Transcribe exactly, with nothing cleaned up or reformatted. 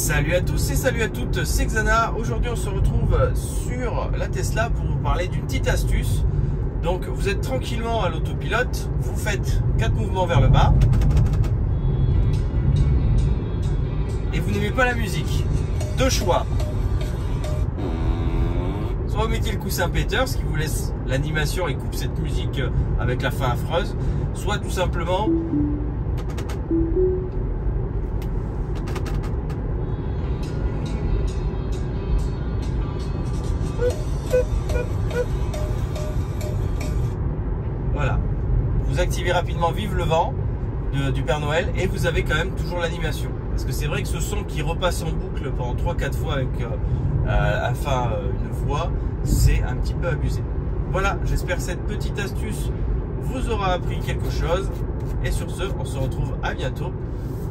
Salut à tous et salut à toutes, c'est Xana. Aujourd'hui on se retrouve sur la Tesla pour vous parler d'une petite astuce. Donc vous êtes tranquillement à l'autopilote, vous faites quatre mouvements vers le bas et vous n'aimez pas la musique. Deux choix. Soit vous mettez le coussin péteur, ce qui vous laisse l'animation et coupe cette musique avec la fin affreuse, soit tout simplement voilà, vous activez rapidement Vive le vent de, du Père Noël et vous avez quand même toujours l'animation. Parce que c'est vrai que ce son qui repasse en boucle pendant trois quatre fois avec euh, à la fin euh, une voix, c'est un petit peu abusé. Voilà, j'espère que cette petite astuce vous aura appris quelque chose. Et sur ce, on se retrouve à bientôt